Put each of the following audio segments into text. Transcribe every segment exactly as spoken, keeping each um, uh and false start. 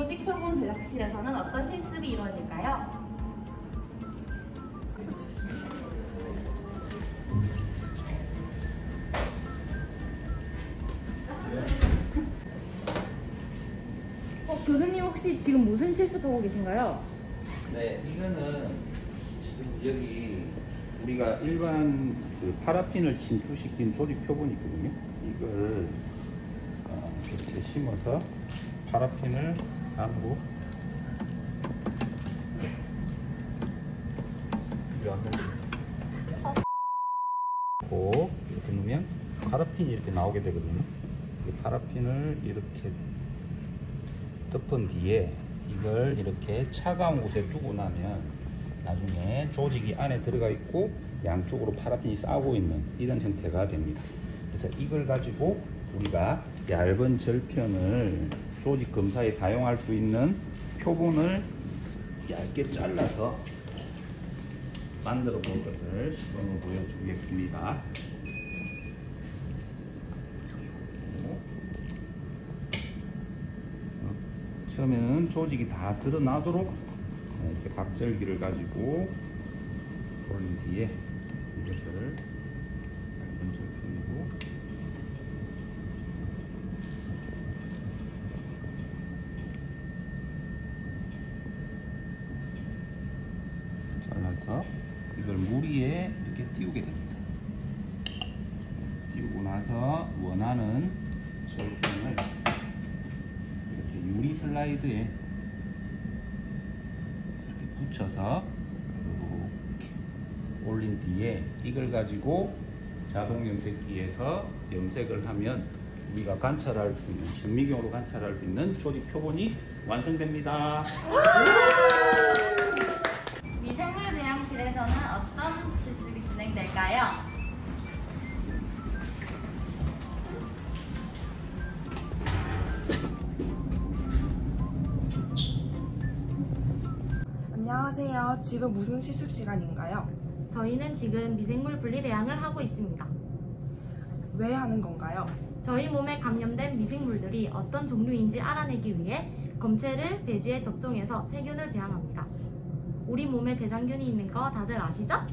조직 표본 제작실에서는 어떤 실습이 이루어질까요? 어, 교수님 혹시 지금 무슨 실습하고 계신가요? 네, 이거는 지금 여기 우리가 일반 그 파라핀을 침투시킨 조직 표본이 있거든요. 이걸 어, 이렇게 심어서 파라핀을 안으로 고 이렇게 넣으면 파라핀이 이렇게 나오게 되거든요. 이 파라핀을 이렇게 덮은 뒤에 이걸 이렇게 차가운 곳에 두고 나면 나중에 조직이 안에 들어가 있고 양쪽으로 파라핀이 싸고 있는 이런 형태가 됩니다. 그래서 이걸 가지고 우리가 얇은 절편을 조직 검사에 사용할 수 있는 표본을 얇게 잘라서 만들어 볼 것을 시범을 보여주겠습니다. 처음에는 조직이 다 드러나도록 이렇게 박절기를 가지고 올린 뒤에 이것을 얇은 절편으로 잘라서 이걸 물 위에 이렇게 띄우게 됩니다. 띄우고 나서 원하는 절편을 이렇게 유리 슬라이드에 이렇게 붙여서 이렇게 올린 뒤에 이걸 가지고 자동 염색기에서 염색을 하면 우리가 관찰할 수 있는, 현미경으로 관찰할 수 있는 조직 표본이 완성됩니다. 미생물 배양실에서는 어떤 실습이 진행될까요? 안녕하세요. 지금 무슨 실습 시간인가요? 저희는 지금 미생물 분리 배양을 하고 있습니다. 왜 하는 건가요? 저희 몸에 감염된 미생물들이 어떤 종류인지 알아내기 위해 검체를 배지에 적종해서 세균을 배양합니다. 우리 몸에 대장균이 있는 거 다들 아시죠?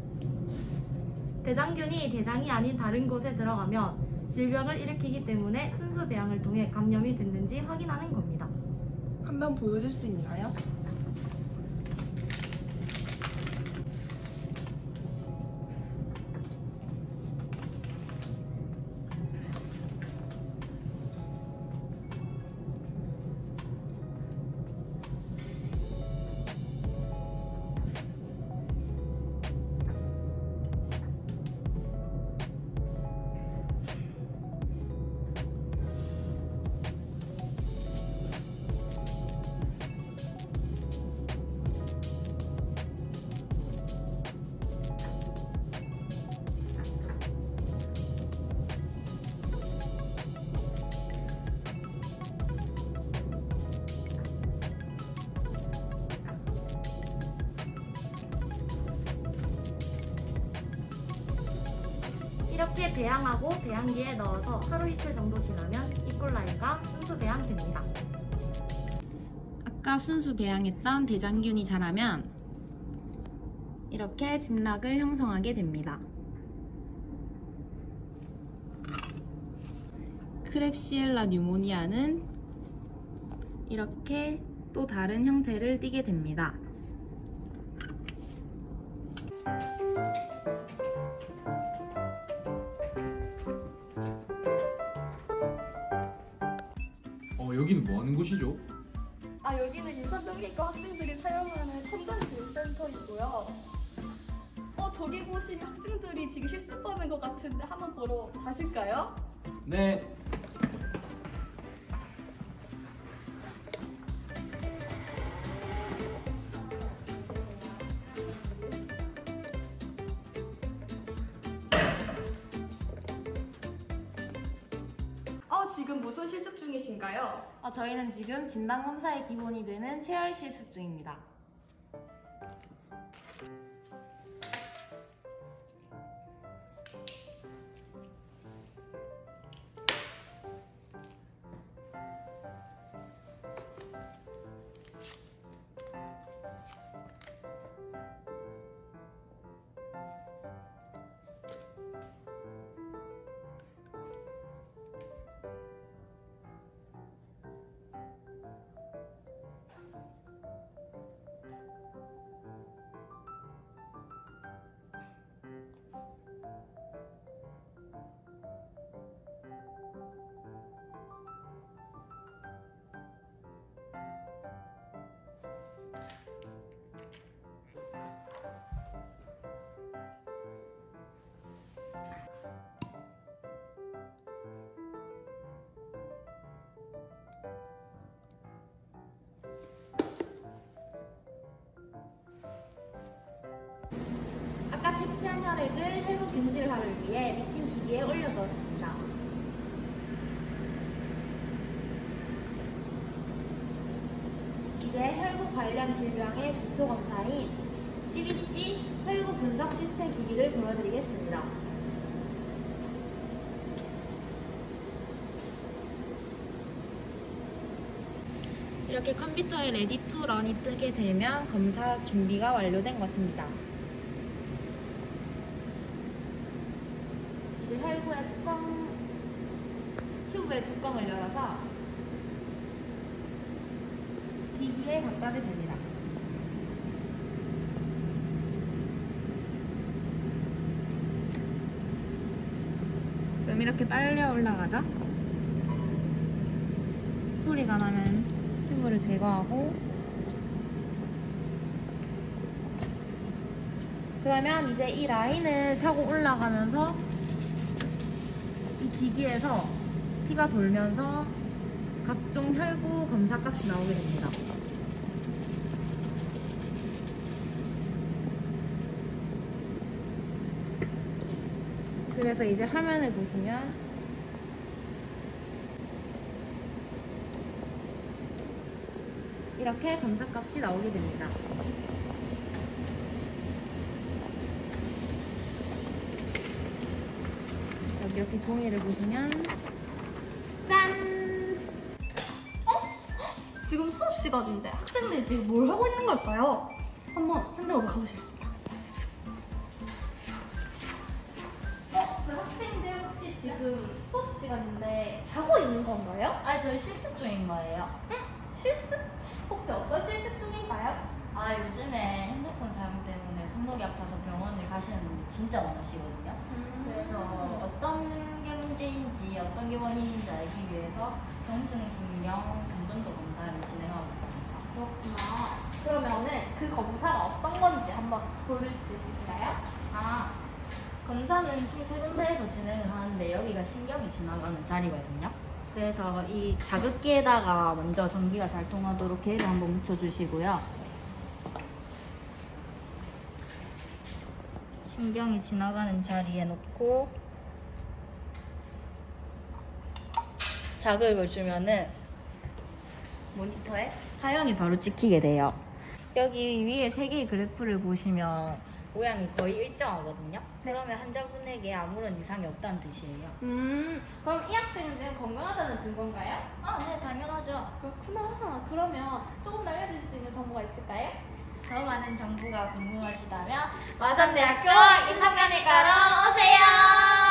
대장균이 대장이 아닌 다른 곳에 들어가면 질병을 일으키기 때문에 순수 배양을 통해 감염이 됐는지 확인하는 겁니다. 한번 보여줄 수 있나요? 이렇게 배양하고 배양기에 넣어서 하루 이틀 정도 지나면 이콜라이가 순수 배양됩니다. 아까 순수 배양했던 대장균이 자라면 이렇게 집락을 형성하게 됩니다. 크랩시엘라 뉴모니아는 이렇게 또 다른 형태를 띠게 됩니다. 어, 여기는 뭐 하는 곳이죠? 아, 여기는 유산병기과 학생들이 사용하는 첨단교육센터이고요. 어, 저기 보시면 학생들이 지금 실습하는 것 같은데 한번 보러 가실까요? 네. 어, 지금 무슨 실습 중이신가요? 어, 저희는 지금 진단검사의 기본이 되는 체열 실습 중입니다. 취한 혈액을 혈구 변질화를 위해 미싱 기기에 올려두었습니다. 이제 혈구 관련 질병의 기초 검사인 씨비씨 혈구 분석 시스템 기기를 보여드리겠습니다. 이렇게 컴퓨터에 레디 투 런이 뜨게 되면 검사 준비가 완료된 것입니다. 이제 혈구의 뚜껑, 튜브의 뚜껑을 열어서 기기에 갖다 대줍니다. 그럼 이렇게 빨려 올라가죠? 소리가 나면 튜브를 제거하고, 그러면 이제 이 라인을 타고 올라가면서 이 기기에서 피가 돌면서 각종 혈구 검사 값이 나오게 됩니다. 그래서 이제 화면을 보시면 이렇게 검사값이 나오게 됩니다. 여기 이렇게 종이를 보시면 짠! 지금 수업 시간인데 학생들이 지금 뭘 하고 있는 걸까요? 한번 현장으로 가보시겠습니다. 어? 그 학생들 혹시 지금 수업 시간인데 자고 있는 건가요? 아니, 저희 실습 중인 거예요. 응? 실습? 혹시 어떤 실습 중인가요? 아, 요즘에 핸드폰 사용 때문에 손목이 아파서 병원을 가시는 분들 진짜 많으시거든요. 그래서 어떤 게 문제인지, 어떤 게 원인인지 알기 위해서 정중신경 감정도 검사를 진행하고 있습니다. 그렇구나. 그러면은 그 검사가 어떤 건지 한번 보여주실 수 있을까요? 아, 검사는 총 세 군데에서 진행을 하는데 여기가 신경이 지나가는 자리거든요. 그래서 이 자극기에다가 먼저 전기가 잘 통하도록 개를 한번 묻혀주시고요. 신경이 지나가는 자리에 놓고 자극을 주면은 모니터에 화형이 바로 찍히게 돼요. 여기 위에 세 개의 그래프를 보시면 모양이 거의 일정하거든요. 그러면 환자분에게 아무런 이상이 없다는 뜻이에요. 음, 그럼 이 학생은 지금 건강하다는 증거인가요? 아, 네, 당연하죠. 그렇구나. 그러면 조금 더 알려주실 수 있는 정보가 있을까요? 더 많은 정보가 궁금하시다면 마산대학교 임상면외과로 오세요.